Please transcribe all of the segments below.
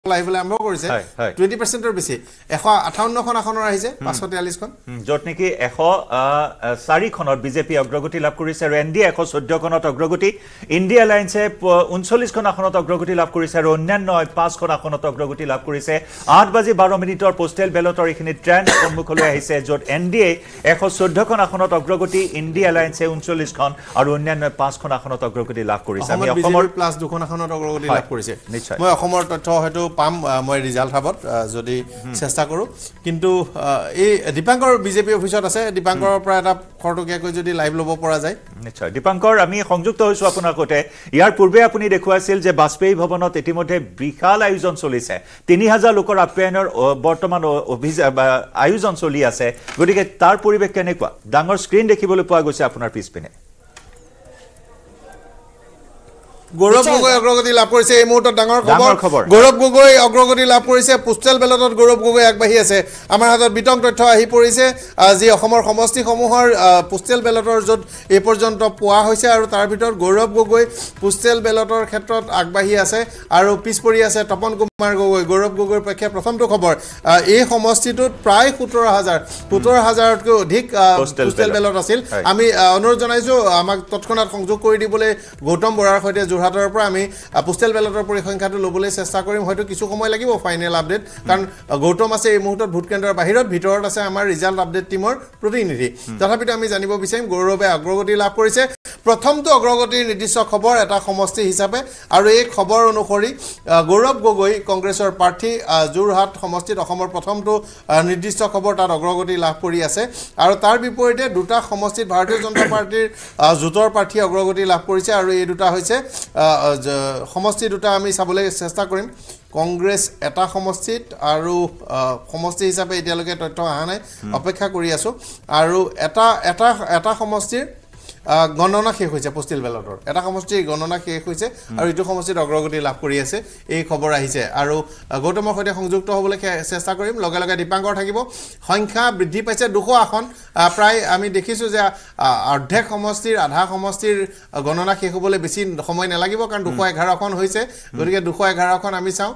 লাইভলৈ আৰম্ভ কৰিছে 20%ৰ বেছি 158খন আসনৰ আহিছে 543খন যত নেকি 104 খনত বিজেপি অগ্ৰগতি লাভ কৰিছে আৰু এনডিএ 114 খনত অগ্ৰগতি ইণ্ডিয়া এলায়েন্সে 39 খন আসনত অগ্ৰগতি লাভ কৰিছে আৰু অন্যান্য 5 খন আসনত অগ্ৰগতি লাভ কৰিছে 8:12 পোষ্টেল বেলটৰ এখিনি ট্ৰেন্ড সন্মুখলৈ আহিছে যত এনডিএ 114 খন আসনত অগ্ৰগতি ইণ্ডিয়া এলায়েন্সে 39 খন আৰু অন্যান্য 5 খন আসনত অগ্ৰগতি লাভ কৰিছে আমি অসমৰ প্লাস দুখন আসনত অগ্ৰগতি লাভ কৰিছে মই অসমৰ তথ্য হয়তো পাম মই ৰিজাল্ট হাবত যদি চেষ্টা কৰো কিন্তু এই দীপাংকৰ বিজেপি অফিচত আছে দীপাংকৰৰ পৰা এটা খৰটকীয়াকৈ যদি লাইভ লব পৰা যায় নিশ্চয় দীপাংকৰ আমি সংযুক্ত হৈছো আপোনাৰ কোটে ইয়াৰ পূৰ্বে আপুনি দেখুৱাইছিল যে বাজপেয়ী ভৱনত ইতিমধ্যে বিশাল আয়োজন চলিছে 3000 লোকৰ আপ্যায়নৰ বৰ্তমান আয়োজন চলি আছে গতিকে তাৰ পৰিৱেশ কেনেকুৱা ডাঙৰ স্ক্ৰিন দেখিবলৈ পোৱা গৈছে আপোনাৰ পিছপিনে গৌৰৱ গগৈ অগ্ৰগতি লাভ কৰিছে এই মুহূৰ্তত ডাঙৰ খবৰ গৌৰৱ গগৈ অগ্ৰগতি লাভ কৰিছে পোষ্টেল বেলটত গৌৰৱ গগৈ আগবাঢ়ি আছে আমাৰ হাতত বিতং তথ্য আহি পৰিছে আজি অসমৰ সমষ্টিসমূহৰ পোষ্টেল বেলটৰ য'ত এই পৰ্যন্ত পোৱা হৈছে আৰু তাৰ ভিতৰত গৌৰৱ গগৈ পোষ্টেল বেলটৰ ক্ষেত্ৰত আগবাঢ়ি আছে আৰু পিছ পৰি আছে তপন কুমাৰ গগৈ গৌৰৱ গগৈৰ পক্ষে প্ৰথমটো খবৰ এই সমষ্টিটোত প্ৰায় 17000তকৈ অধিক পোষ্টেল বেলট আছিল আমি অনুৰোধ জনাইছো আমাক তৎক্ষণাত সংযোগ কৰি দিবলৈ গৌতম বৰাৰ সৈতে যোৰহাটৰ পৰা আমি পোষ্টেল বেলটৰ পৰিসংখ্যাটো লবলৈ চেষ্টা কৰিম হয়তো কিছু সময় লাগিব ফাইনেল আপডেট কাৰণ গৌতম আছে এই মুহূৰ্তত ভোট কেন্দ্ৰৰ ভিতৰত আছে আমাৰ ৰিজাল্ট আপডেট টিমৰ প্ৰতিনিধি তথাপিতো আমি জানিব বিচাৰিম গৌৰৱে অগ্ৰগতি লাভ কৰিছে প্ৰথমটো অগ্ৰগতিৰ নিৰ্দিষ্ট খবৰ এটা সমষ্টি হিচাপে আৰু এই খবৰ অনুসৰি গৌৰৱ গগৈ কংগ্ৰেছৰ প্ৰাৰ্থী যোৰহাট সমষ্টিত অসমৰ প্ৰথমটো নিৰ্দিষ্ট খবৰ তাত অগ্ৰগতি লাভ কৰি আছে আৰু তাৰ বিপৰীতে দুটা সমষ্টিত ভাৰতীয় জনতা পাৰ্টিৰ জোটৰ প্ৰাৰ্থী অগ্ৰগতি লাভ কৰিছে আৰু এই দুটা হৈছে সমষ্টি দুটা আমি চাবলৈ চেষ্টা কৰিম কংগ্ৰেছ এটা সমষ্টিত আৰু সমষ্টি হিচাপে এতিয়ালৈকে তথ্য অহা নাই অপেক্ষা কৰি আছো আৰু এটা সমষ্টিৰ গণনা শেষ হৈছে পোষ্টেল বেলটৰ এটা সমষ্টিৰ গণনা শেষ হৈছে আৰু ইটো সমষ্টিত অগ্ৰগতি লাভ কৰি আছে এই খবৰ আহিছে আৰু গৌতমৰ সৈতে সংযুক্ত হ'বলৈ চেষ্টা কৰিম লগে লগে দীপাংকৰ থাকিব সংখ্যা বৃদ্ধি পাইছে 200 আসন প্ৰায় আমি দেখিছো যে অৰ্ধেক সমষ্টিৰ আধা সমষ্টিৰ গণনা শেষ হ'বলৈ বেছি সময় নালাগিব কাৰণ 211 আসন হৈছে গতিকে 211 আসন আমি চাওঁ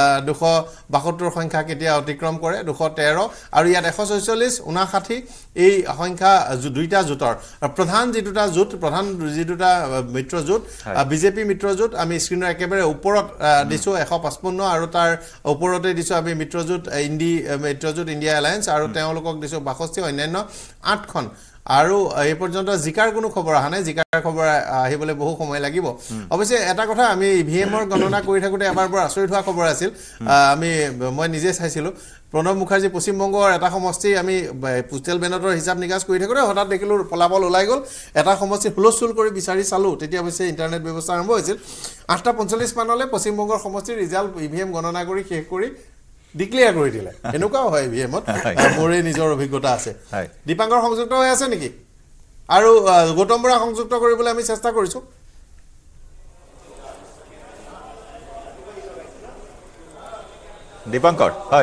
272 সংখ্যা কেতিয়া অতিক্ৰম কৰে 213 আৰু ইয়াত 146 59 এই সংখ্যা দুইটা জোটৰ প্ৰধান প্ৰধান যি দুটা মিত্ৰজোট বিজেপি মিত্ৰজোট আমি স্ক্ৰিনৰ একেবাৰে ওপৰত দিছো 155 আৰু তাৰ ওপৰতে দিছো আমি মিত্ৰজোট ইণ্ডিয়া এলায়েন্স আৰু তেওঁলোকক দিছো 62 অন্যান্য 8খন আৰু এই পৰ্যন্ত জিকাৰ কোনো খবৰ অহা নাই জিকাৰ খবৰ আহিবলৈ বহু সময় লাগিব অৱশ্যে এটা কথা আমি ইভিএমৰ গণনা কৰি থাকোতে এবাৰ বৰ আচৰিত হোৱা খবৰ আছিল মই নিজে চাইছিলো প্ৰণৱ মুখাৰ্জী পশ্চিমবংগৰ এটা সমষ্টি আমি পোষ্টেল বেলটৰ হিচাপ নিকাচ কৰি থাকোতে হঠাৎ দেখিলো ফলাফল ওলাই গ'ল এটা সমষ্টি হুলস্থুল কৰি বিচাৰি চালো তেতিয়া অৱশ্যে ইণ্টাৰনেট ব্যৱস্থা আৰম্ভ হৈছিল 8:45 মানলৈ পশ্চিমবংগৰ সমষ্টিৰ ৰিজাল্ট ইভিএম গণনা কৰি শেষ কৰি ডিক্লেয়াৰ কৰি দিলে এনেকুৱাও হয় ইভিএমত মোৰে নিজৰ অভিজ্ঞতা আছে দীপাংকৰ সংযুক্ত হৈ আছে নেকি আৰু গৌতম বৰা সংযুক্ত কৰিবলৈ আমি চেষ্টা কৰিছো দীপাংকৰ হয়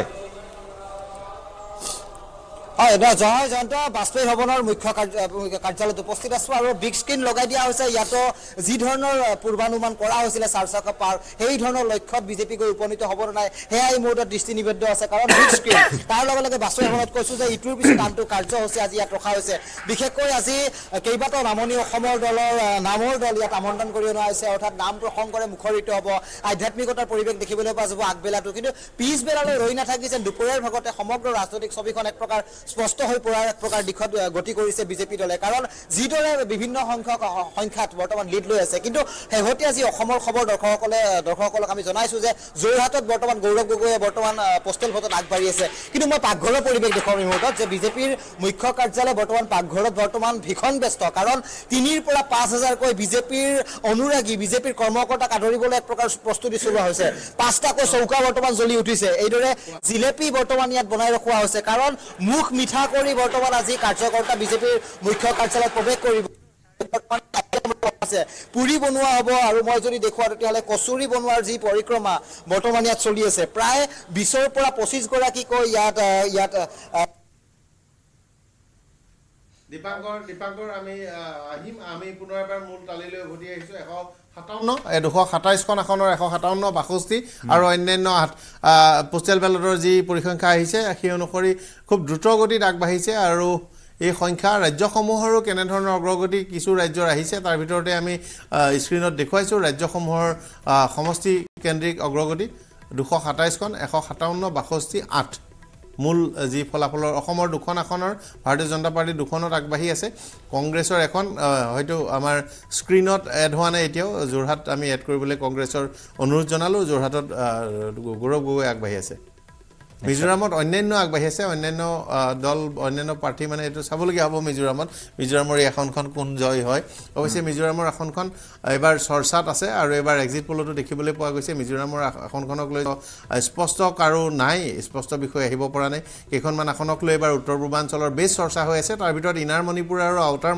জয় জয়ন্ত বাজপেয়ী ভৱনৰ মুখ্য কাৰ্যালয়ত উপস্থিত আছো আৰু বিগ স্ক্ৰিন লগাই দিয়া হৈছে ইয়াতো যি ধৰণৰ পূৰ্বানুমান কৰা হৈছিলে 400 পাৰ সেই ধৰণৰ লক্ষ্যত বিজেপি গৈ উপনীত হ'ব নাই সেয়া এই মুহূৰ্তত দৃষ্টি নিবেদ্য আছে কাৰণ বিগ স্ক্ৰিন তাৰ লগে লগে বাজপেয়ী ভৱনত কৈছো যে ইটোৰ পিছত আনটো কাৰ্যসূচী আজি ইয়াত ৰখা হৈছে বিশেষকৈ আজি কেইবাটাও নামনি অসমৰ দলৰ নামৰ দল ইয়াত আমন্ত্ৰণ কৰি অনা হৈছে অৰ্থাৎ নাম প্ৰসংগৰে মুখৰিত হ'ব আধ্যাত্মিকতাৰ পৰিৱেশ দেখিবলৈ পোৱা যাব আগবেলাটো কিন্তু পিছবেলালৈ ৰৈ নাথাকি যেন দুপৰীয়াৰ ভাগতে সমগ্ৰ ৰাজনৈতিক ছবিখন এক প্ৰকাৰ স্পষ্ট হৈ পৰাৰ এক প্ৰকাৰ দিশত গতি কৰিছে বিজেপি দলে কাৰণ যিদৰে বিভিন্ন সংখ্যাত বৰ্তমান লিড লৈ আছে কিন্তু শেহতীয়া যি অসমৰ খবৰ দৰ্শকসকলক আমি জনাইছো যে যোৰহাটত বৰ্তমান গৌৰৱ গগৈয়ে বৰ্তমান পোষ্টেল ভোটত আগবাঢ়ি আছে কিন্তু মই পাকঘৰৰ পৰিৱেশ দেখুৱাম এই মুহূৰ্তত যে বিজেপিৰ মুখ্য কাৰ্যালয় বৰ্তমান পাকঘৰত বৰ্তমান ভীষণ ব্যস্ত কাৰণ 3ৰ পৰা 5000কৈ বিজেপিৰ অনুৰাগী বিজেপিৰ কৰ্মকৰ্তাক আদৰিবলৈ এক প্ৰকাৰ প্ৰস্তুতি চলোৱা হৈছে 5টাকৈ চৌকা বৰ্তমান জ্বলি উঠিছে এইদৰে জিলেপি বৰ্তমান ইয়াত বনাই ৰখোৱা হৈছে কাৰণ মুখ মিঠা কৰি বৰ্তমান আজি কাৰ্যকৰ্তা বিজেপিৰ মুখ্য কাৰ্যালয়ত প্ৰৱেশ কৰিব পুৰি বনোৱা হ'ব আৰু মই যদি দেখুৱা তেতিয়াহ'লে কচুৰি বনোৱাৰ যি পৰিক্ৰমা বৰ্তমান ইয়াত চলি আছে প্ৰায় 20ৰ পৰা 25 গৰাকীকৈ ইয়াত দীপাংকৰ আমি পুনৰ এবাৰ মূল তালিলৈ উভতি আহিছো 227খন আসনৰ 157 62 আৰু অন্যান্য পোষ্টেল বেলটৰ যি পৰিসংখ্যা আহিছে সেই অনুসৰি খুব দ্ৰুত গতিত আগবাঢ়িছে আৰু এই সংখ্যা ৰাজ্যসমূহৰো কেনে ধৰণৰ অগ্ৰগতি কিছু ৰাজ্যৰ আহিছে তাৰ ভিতৰতে আমি স্ক্ৰিনত দেখুৱাইছো ৰাজ্যসমূহৰ সমষ্টি কেন্দ্ৰিক অগ্ৰগতি 227খন 157 62 8 মূল যি ফলাফলৰ অসমৰ দুখন আসনৰ ভাৰতীয় জনতা পাৰ্টি দুখনত আগবাঢ়ি আছে কংগ্ৰেছৰ এখন হয়তো আমাৰ স্ক্ৰিনত এড হোৱা নাই এতিয়াও যোৰহাট আমি এড কৰিবলৈ কংগ্ৰেছৰ অনুৰোধ জনালো যোৰহাটত গৌৰৱ গগৈ আগবাঢ়ি আছে মিজোৰামত অন্যান্য আগবাঢ়ি আছে অন্যান্য দল অন্যান্য প্ৰাৰ্থী মানে এইটো চাবলগীয়া হ'ব মিজোৰামৰ এই আসনখন কোন জয় হয় অৱশ্যে মিজোৰামৰ আসনখন এবাৰ চৰ্চাত আছে আৰু এবাৰ এক্সিট পলতো দেখিবলৈ পোৱা গৈছে মিজোৰামৰ আসনখনক লৈ স্পষ্ট কাৰো নাই স্পষ্ট বিষয় আহিব পৰা নাই কেইখনমান আসনক লৈ এবাৰ উত্তৰ পূৰ্বাঞ্চলৰ বেছ চৰ্চা হৈ আছে তাৰ ভিতৰত ইনাৰ মণিপুৰ আৰু আউটাৰ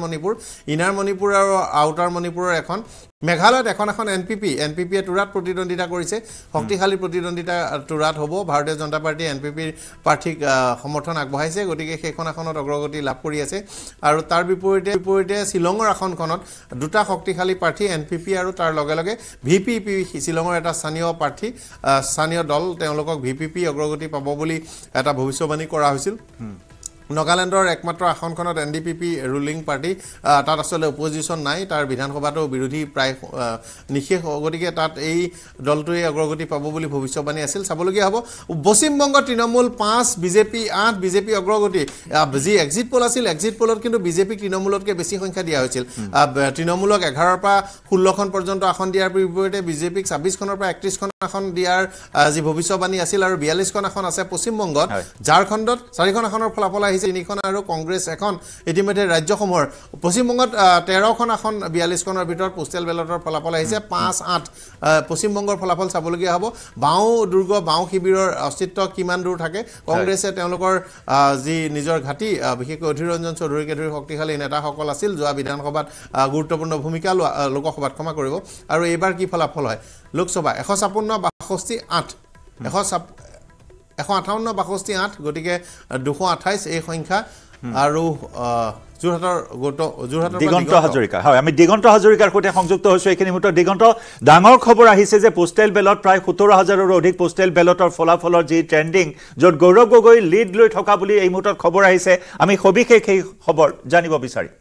মণিপুৰৰ এখন মেঘালয়ত এখন এনপিপিয়ে তুৰাত প্ৰতিদ্বন্দ্বিতা কৰিছে শক্তিশালী প্ৰতিদ্বন্দ্বিতা তুৰাত হ'ব ভাৰতীয় জনতা পাৰ্টি এনপিপিৰ প্ৰাৰ্থীক সমৰ্থন আগবঢ়াইছে গতিকে সেইখন আসনত অগ্ৰগতি লাভ কৰি আছে আৰু তাৰ বিপৰীতে শ্বিলঙৰ আসনখনত দুটা শক্তিশালী প্ৰাৰ্থী এনপিপি আৰু তাৰ লগে লগে ভিপিপি শ্বিলঙৰ এটা স্থানীয় দল তেওঁলোকক ভিপিপি অগ্ৰগতি পাব বুলি এটা ভৱিষ্যবাণী কৰা হৈছিল নগালেণ্ডৰ একমাত্ৰ আসনখনত এনডিপিপি ৰুলিং পাৰ্টি তাত আসলে অপজিশ্যন নাই তাৰ বিধানসভাটো বিৰোধী প্ৰায় নিশেষ গতিকে তাত এই দলটোৱে অগ্ৰগতি পাব বুলি ভৱিষ্যবাণী আছিল চাবলগীয়া হ'ব পশ্চিমবংগ তৃণমূল 5 বিজেপি 8 বিজেপি অগ্ৰগতি যি এক্সিট পোল আছিল এক্সিট পোলত কিন্তু বিজেপি তৃণমূলতকৈ বেছি সংখ্যা দিয়া হৈছিল তৃণমূলক 11ৰ পৰা 16খন পৰ্যন্ত আসন দিয়াৰ বিপৰীতে বিজেপিক 26খনৰ পৰা 31খন আসন দিয়াৰ যি ভৱিষ্যবাণী আছিল আৰু 42খন আসন আছে পশ্চিমবংগত ঝাৰখণ্ডত 4খন আসনৰ ফলাফল তিনিখন আৰু কংগ্ৰেছ এখন ইতিমধ্যে ৰাজ্যসমূহৰ পশ্চিমবংগত 13খন আসন 42খনৰ ভিতৰত পোষ্টেল বেলটৰ ফলাফল আহিছে 5-8 পশ্চিমবংগৰ ফলাফল চাবলগীয়া হ'ব বাওঁ শিবিৰৰ অস্তিত্ব কিমান দূৰ থাকে কংগ্ৰেছে তেওঁলোকৰ যি নিজৰ ঘাটি বিশেষকৈ অধীৰ ৰঞ্জন চৌধুৰীকে ধৰি শক্তিশালী নেতাসকল আছিল যোৱা বিধানসভাত গুৰুত্বপূৰ্ণ ভূমিকা লোকসভাত ক্ষমা কৰিব আৰু এইবাৰ কি ফলাফল হয় লোকসভা 158-62 গতিকে 228 এই সংখ্যা আৰু যোৰহাটৰ দিগন্ত হাজৰিকা হয় আমি দিগন্ত হাজৰিকাৰ সৈতে সংযুক্ত হৈছোঁ এইখিনি মুহূৰ্তত দিগন্ত ডাঙৰ খবৰ আহিছে যে পোষ্টেল বেলট প্ৰায় 17,000ৰো অধিক পোষ্টেল বেলটৰ ফলাফলৰ যি ট্ৰেণ্ডিং য'ত গৌৰৱ গগৈ লিড লৈ থকা বুলি এই মুহূৰ্তত খবৰ আহিছে আমি সবিশেষ সেই খবৰ জানিব বিচাৰিম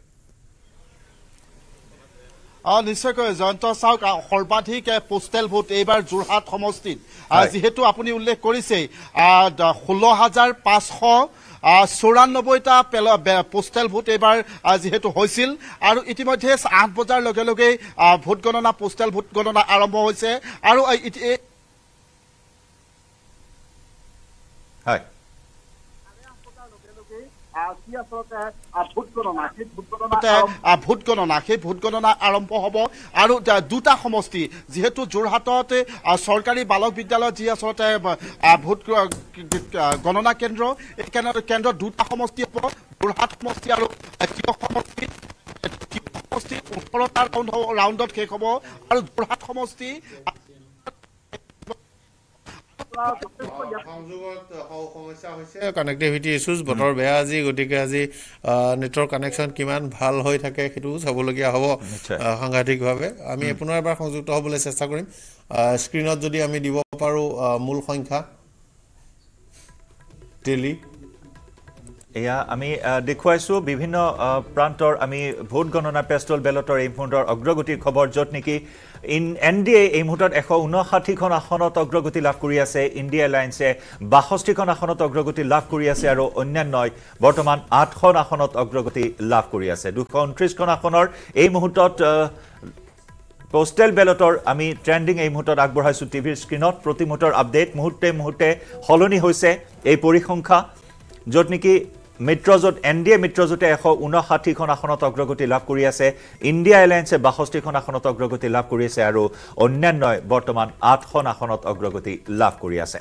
নিশ্চয়কৈ জয়ন্ত চাওক সৰ্বাধিক পোষ্টেল ভোট এইবাৰ যোৰহাট সমষ্টিত যিহেতু আপুনি উল্লেখ কৰিছে 16,594টা পোষ্টেল ভোট এইবাৰ যিহেতু হৈছিল আৰু ইতিমধ্যে 8 বজাৰ লগে লগে ভোট গণনা পোষ্টেল ভোট গণনা আৰম্ভ হৈছে আৰু ভোট গণনা আৰম্ভ হ'ব আৰু দুটা সমষ্টি যিহেতু যোৰহাটত চৰকাৰী বালক বিদ্যালয়ত যি আচলতে ভোট গণনা কেন্দ্ৰ দুটা সমষ্টি হ'ব যোৰহাট সমষ্টি আৰু সমষ্টি 18টা ৰাউণ্ডত শেষ হ'ব আৰু যোৰহাট সমষ্টি কানেক্টিভিটি ইছ্যুজ বতৰ বেয়া আজি গতিকে আজি নেটৱৰ্ক কানেকশ্যন কিমান ভাল হৈ থাকে সেইটো চাবলগীয়া হ'ব সাংঘাতিকভাৱে আমি পুনৰ এবাৰ সংযুক্ত হ'বলৈ চেষ্টা কৰিম স্ক্ৰীনত যদি আমি দিব পাৰোঁ মূল সংখ্যা টেলি এয়া আমি দেখুৱাইছোঁ বিভিন্ন প্ৰান্তৰ আমি ভোট গণনা পোষ্টেল বেলটৰ এই মুহূৰ্তৰ অগ্ৰগতিৰ খবৰ য'ত নেকি এনডিএ এই মুহূৰ্তত 159খন আসনত অগ্ৰগতি লাভ কৰি আছে ইণ্ডিয়া এলায়েন্সে 62খন আসনত অগ্ৰগতি লাভ কৰি আছে আৰু অন্যান্যই বৰ্তমান 8খন আসনত অগ্ৰগতি লাভ কৰি আছে 229খন আসনৰ এই মুহূৰ্তত পোষ্টেল বেলটৰ আমি ট্ৰেণ্ডিং এই মুহূৰ্তত আগবঢ়াইছোঁ টিভিৰ স্ক্ৰীনত প্ৰতি মুহূৰ্তৰ আপডেট মুহূৰ্তে সলনি হৈছে এই পৰিসংখ্যা য'ত নেকি মিত্ৰজোঁট এনডিএ মিত্ৰজোঁটে 159খন আসনত অগ্ৰগতি লাভ কৰি আছে ইণ্ডিয়া এলায়েন্সে 62খন আসনত অগ্ৰগতি লাভ কৰি আছে আৰু অন্যান্যই বৰ্তমান 8খন আসনত অগ্ৰগতি লাভ কৰি আছে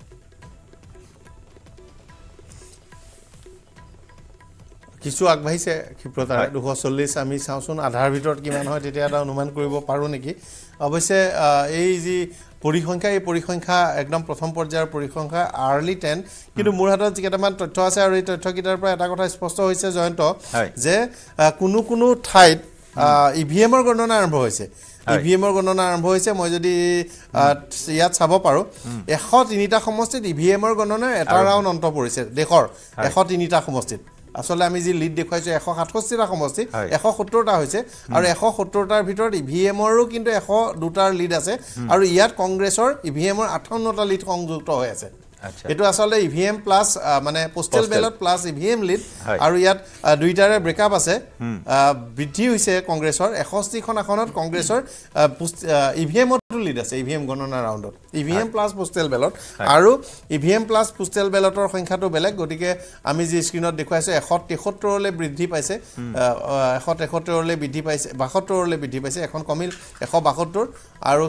কিছু আগবাঢ়িছে ক্ষিপ্ৰতা 240 আমি চাওঁচোন আধাৰ ভিতৰত কিমান হয় তেতিয়া এটা অনুমান কৰিব পাৰোঁ নেকি অৱশ্যে এই যি পৰিসংখ্যা এই পৰিসংখ্যা একদম প্ৰথম পৰ্যায়ৰ পৰিসংখ্যা আৰ্লি 10 কিন্তু মোৰ হাতত কেইটামান তথ্য আছে আৰু এই তথ্যকেইটাৰ পৰা এটা কথা স্পষ্ট হৈছে জয়ন্ত যে কোনো ঠাইত ইভিএমৰ গণনা আৰম্ভ হৈছে ইভিএমৰ গণনা আৰম্ভ হৈছে মই যদি ইয়াত চাব পাৰো 103টা সমষ্টিত ইভিএমৰ গণনা এটা ৰাউণ্ড অন্ত পৰিছে দেশৰ 103টা সমষ্টিত আসলে আমি যি লিড দেখাইছো 167টা সমষ্টি 170টা হৈছে আৰু 170টাৰ ভিতৰত ইভিএমৰো কিন্তু 102টাৰ লিড আছে আৰু ইয়াত কংগ্ৰেছৰ ইভিএমৰ 58টা লিড সংযুক্ত হৈ আছে এটো আসলে ইভিএম প্লাস মানে postal ballot plus EVM lead আৰু ইয়াত দুইটাৰে ব্ৰেকআপ আছে বৃদ্ধি হৈছে কংগ্ৰেছৰ 61 খন আসনত কংগ্ৰেছৰ ইভিএমটো লিড আছে ইভিএম গণনা ৰাউণ্ডত ইভিএম প্লাস পোস্টেল ব্যালট আৰু ইভিএম প্লাস পোস্টেল ব্যালটৰ সংখ্যাটো বেলেগ গতিকে আমি যি স্ক্ৰিনত দেখুৱাইছো 173 লৈ বৃদ্ধি পাইছে 173 লৈ বৃদ্ধি পাইছে 72 লৈ বৃদ্ধি পাইছে এখন কমিল 172 আৰু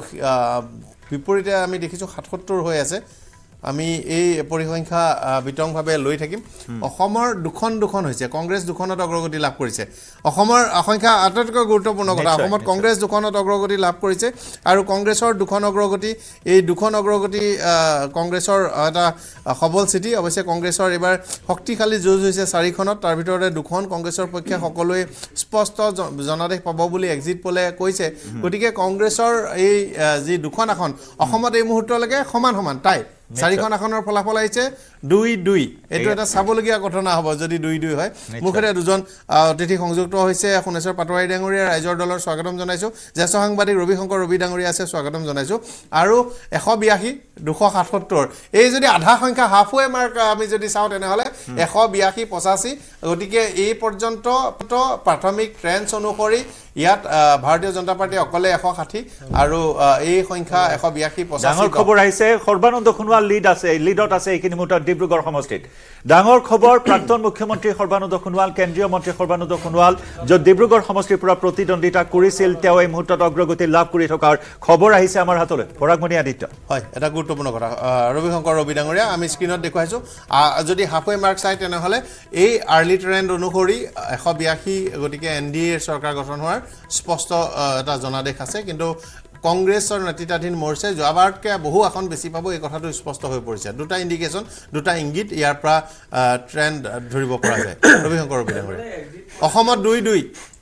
বিপৰীতে আমি দেখিছো 77 হৈ আছে আমি এই পৰিসংখ্যা বিতংভাৱে লৈ থাকিম অসমৰ দুখন হৈছে কংগ্ৰেছ দুখনত অগ্ৰগতি লাভ কৰিছে অসমৰ সংখ্যা আটাইতকৈ গুৰুত্বপূৰ্ণ কথা অসমত কংগ্ৰেছ দুখনত অগ্ৰগতি লাভ কৰিছে আৰু কংগ্ৰেছৰ দুখন অগ্ৰগতি এই দুখন অগ্ৰগতি কংগ্ৰেছৰ এটা সবল সিটি অৱশ্যে কংগ্ৰেছৰ এবাৰ শক্তিশালী যুঁজ হৈছে 4খনত তাৰ ভিতৰতে দুখন কংগ্ৰেছৰ পক্ষে সকলোৱে স্পষ্ট জনাদেশ পাব বুলি এক্সিট পোলে কৈছে গতিকে কংগ্ৰেছৰ এই যি দুখন আসন অসমত এই মুহূৰ্তলৈকে সমান টাই 4খন আসনৰ ফলাফল আহিছে 2-2 এটো এটা চাবলগীয়া ঘটনা হ'ব যদি 2-2 হয় মুখেৰে দুজন অতিথি সংযুক্ত হৈছে শুনেশ্বৰ পাটোৱাৰী ডাঙৰীয়া ৰাইজৰ দলৰ স্বাগতম জনাইছো জ্যেষ্ঠ সাংবাদিক ৰবি ডাঙৰীয়া আছে স্বাগতম জনাইছো আৰু 182 277 এই যদি আধা সংখ্যা হাফৱে মাৰ্ক আমি যদি চাওঁ তেনেহলে 182 85 গতিকে এই পৰ্যন্ত প্ৰাথমিক ট্ৰেন্ডছ অনুসৰি ইয়াত ভাৰতীয় জনতা পাৰ্টি অকলে 160 আৰু এই সংখ্যা 182 85 ডাঙৰ খবৰ আহিছে সৰ্বানন্দ সোণোৱাল লিডত আছে এইখিনি মুহূৰ্তত ডিব্ৰুগড় সমষ্টিত ডাঙৰ খবৰ প্ৰাক্তন মুখ্যমন্ত্ৰী সৰ্বানন্দ সোণোৱাল কেন্দ্ৰীয় মন্ত্ৰী সৰ্বানন্দ সোণোৱাল য'ত ডিব্ৰুগড় সমষ্টিৰ পৰা প্ৰতিদ্বন্দ্বিতা কৰিছিল তেওঁ এই মুহূৰ্তত অগ্ৰগতি লাভ কৰি থকাৰ খবৰ আহিছে আমাৰ হাতলৈ পৰাগমণি আদিত্য হয় এটা গুৰুত্বপূৰ্ণ কথা ৰবি ডাঙৰীয়া আমি স্ক্ৰিনত দেখুৱাইছো যদি হাফৱে মাৰ্ক চাই তেনেহলে এই আৰ্লি ট্ৰেন্ড অনুসৰি 182 গতিকে এনডিএৰ চৰকাৰ গঠন হোৱাৰ স্পষ্ট এটা জনাদেশ আছে কিন্তু কংগ্ৰেছৰ নেতৃত্বাধীন মৰ্চাই যোৱাবাৰতকৈ বহু আসন বেছি পাব এই কথাটো স্পষ্ট হৈ পৰিছে দুটা ইণ্ডিকেশ্যন দুটা ইংগিত ইয়াৰ পৰা ট্ৰেন্ড ধৰিব পৰা যায় ৰবি ডাঙৰীয়া অসমত 2-2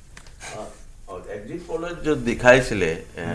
এক্সিট পোলত যে দেখাইছিলে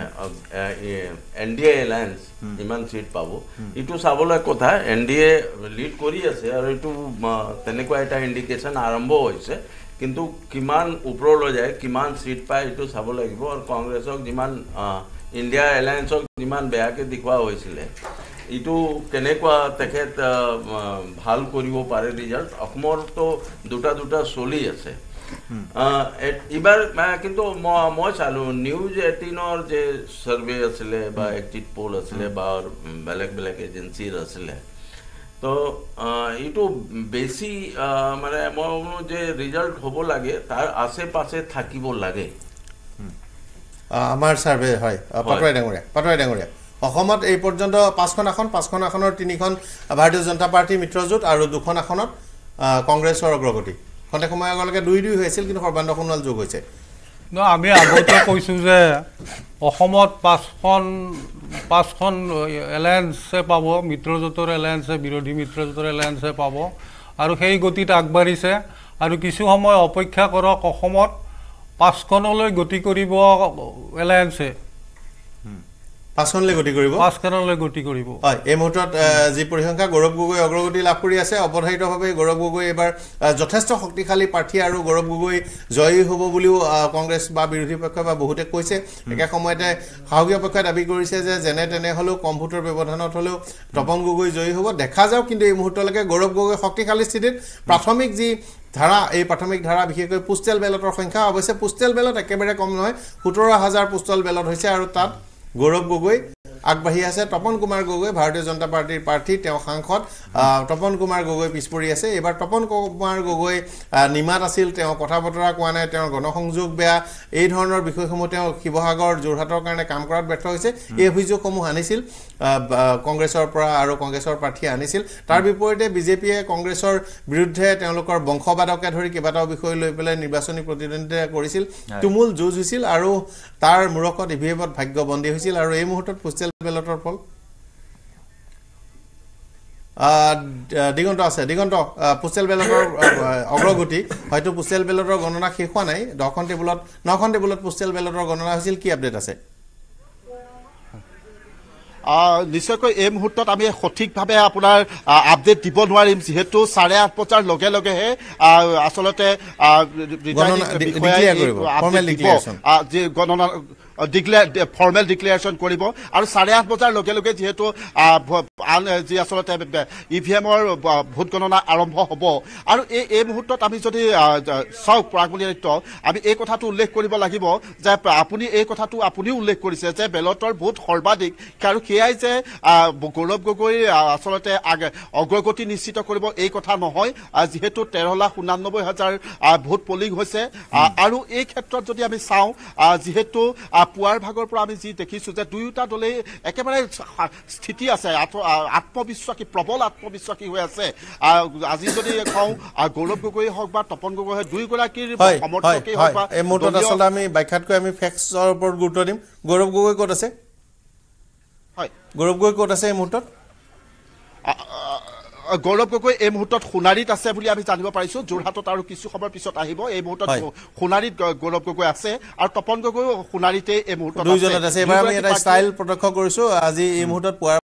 এনডিএ এলায়েন্স ইমান সিট পাব ইটো চাবলৈ কথা এনডিএ লিড কৰি আছে আৰু ইটো তেনেকুৱা এটা ইণ্ডিকেশ্যন আৰম্ভ হৈছে কিন্তু কিমান ওপৰলৈ যায় কিমান সিট পায় ইটো চাব লাগিব আৰু কংগ্ৰেছক যিমান ইণ্ডিয়া এলায়েন্সক যিমান বেয়াকৈ দেখুওৱা হৈছিলে ইটো কেনেকুৱা তেখেত ভাল কৰিব পাৰে ৰিজাল্ট অসমৰতো দুটা চলি আছে এবাৰ কিন্তু মই চালো নিউজ 18ৰ যে সাৰ্ভে আছিলে বা এক্সিট পোল আছিলে বা বেলেগ এজেন্সিৰ আছিলে তো ইটো বেছি মানে মই যে ৰিজাল্ট হ'ব লাগে তাৰ আশে পাশে থাকিব লাগে আমাৰ সাৰ্ভে হয় পাটোৱাৰী ডাঙৰীয়া অসমত এই পৰ্যন্ত 5খন আসনৰ 3খন ভাৰতীয় জনতা পাৰ্টি মিত্ৰজোঁট আৰু 2খন আসনত কংগ্ৰেছৰ অগ্ৰগতি খন্তে সময় আগলৈকে 2-2 হৈছিল কিন্তু সৰ্বানন্দ সোণোৱাল যোগ হৈছে আমি আগতে কৈছো যে অসমত 5খন এলায়েন্সে পাব মিত্ৰজোঁটৰ এলায়েন্সে বিৰোধী মিত্ৰজোঁটৰ এলায়েন্সে পাব আৰু সেই গতিত আগবাঢ়িছে আৰু কিছু সময় অপেক্ষা কৰক অসমত 5খনলৈ গতি কৰিব এলায়েন্সে 5খনলৈ গতি কৰিব হয় এই মুহূৰ্তত যি পৰিসংখ্যা গৌৰৱ গগৈ অগ্ৰগতি লাভ কৰি আছে অৱধাৰিতভাৱে গৌৰৱ গগৈ এবাৰ যথেষ্ট শক্তিশালী প্ৰাৰ্থী আৰু গৌৰৱ গগৈ জয়ী হ'ব বুলিও কংগ্ৰেছ বা বিৰোধী পক্ষ বা বহুতে কৈছে একে সময়তে সাহসীয় পক্ষই দাবী কৰিছে যে যেনে তেনে হ'লেও কম ভোটৰ ব্যৱধানত হ'লেও তপন গগৈ জয়ী হ'ব দেখা যাওক কিন্তু এই মুহূৰ্তলৈকে গৌৰৱ গগৈ শক্তিশালী স্থিতিত প্ৰাথমিক যি ধাৰা এই প্ৰাথমিক ধাৰা বিশেষকৈ পোষ্টেল বেলটৰ সংখ্যা অৱশ্যে পোষ্টেল বেলট একেবাৰে কম নহয় 17,000 পোষ্টেল বেলট হৈছে আৰু তাত গৌৰৱ গগৈ আগবাঢ়ি আছে তপন কুমাৰ গগৈ ভাৰতীয় জনতা পাৰ্টিৰ প্ৰাৰ্থী তেওঁ সাংসদ তপন কুমাৰ গগৈ পিছপৰি আছে এবাৰ তপন কুমাৰ গগৈ নিমাত আছিল তেওঁ কথা বতৰা কোৱা নাই তেওঁৰ গণসংযোগ বেয়া এই ধৰণৰ বিষয়সমূহ তেওঁ শিৱসাগৰ যোৰহাটৰ কাৰণে কাম কৰাত ব্যৰ্থ হৈছে এই অভিযোগসমূহ আনিছিল কংগ্ৰেছৰ পৰা আৰু কংগ্ৰেছৰ প্ৰাৰ্থী আনিছিল তাৰ বিপৰীতে বিজেপিয়ে কংগ্ৰেছৰ বিৰুদ্ধে তেওঁলোকৰ বংশবাদকে ধৰি কেইবাটাও বিষয় লৈ পেলাই নিৰ্বাচনী প্ৰতিদ্বন্দ্বিতা কৰিছিল তুমুল যুঁজ হৈছিল আৰু তাৰ মূৰকত ইভিএমত ভাগ্যবন্দী হৈছিল আৰু এই মুহূৰ্তত পোষ্টেল বেলটৰ ফল দিগন্ত পোষ্টেল বেলটৰ অগ্ৰগতি হয়তো পোষ্টেল বেলটৰ গণনা শেষ হোৱা নাই 9খন টেবুলত পোষ্টেল বেলটৰ গণনা হৈছিল কি আপডেট আছে নিশ্চয়কৈ এই মুহূৰ্তত আমি সঠিকভাৱে আপোনাৰ আপডেট দিব নোৱাৰিম যিহেতু 8:30 বজাৰ লগে লগেহে আচলতে গণনা ফৰ্মেল ডিক্লেৰেশ্যন কৰিব আৰু 8:30 বজাৰ লগে লগে যিহেতু যি আচলতে ইভিএমৰ ভোট গণনা আৰম্ভ হ'ব আৰু এই মুহূৰ্তত আমি যদি চাওক প্ৰাগমূল্যায়িত আমি এই কথাটো উল্লেখ কৰিব লাগিব যে আপুনি এই কথাটো আপুনিও উল্লেখ কৰিছে যে বেলটৰ ভোট সৰ্বাধিক আৰু সেয়াই যে গৌৰৱ গগৈ আচলতে অগ্ৰগতি নিশ্চিত কৰিব এই কথা নহয় যিহেতু 13,89,000 ভোট পলিং হৈছে আৰু এই ক্ষেত্ৰত যদি আমি চাওঁ যিহেতু পুৱাৰ ভাগৰ পৰা আমি যি দেখিছোঁ যে দুয়োটা দলেই একেবাৰে স্থিতি আছে আত্মবিশ্বাসী প্ৰবল আত্মবিশ্বাসী হৈ আছে আজি যদি কওঁ গৌৰৱ গগৈ হওক বা তপন গগৈ হওক দুয়োগৰাকীৰ সমৰ্থকেই হওক বা এই মুহূৰ্তত আচলতে আমি ব্যাখ্যাতকৈ আমি ফেক্টছৰ ওপৰত গুৰুত্ব দিম গৌৰৱ গগৈ ক'ত আছে গৌৰৱ গগৈ ক'ত আছে এই মুহূৰ্তত গৌৰৱ গগৈ এই মুহূৰ্তত সোণাৰীত আছে বুলি আমি জানিব পাৰিছোঁ যোৰহাটত আৰু কিছু সময়ৰ পিছত আহিব এই মুহূৰ্তত সোণাৰীত গৌৰৱ গগৈ আছে আৰু তপন গগৈ সোণাৰীতে এই মুহূৰ্তত দুইজনত আছে এবাৰ আমি এটা ষ্টাইল প্ৰত্যক্ষ কৰিছোঁ আজি এই মুহূৰ্তত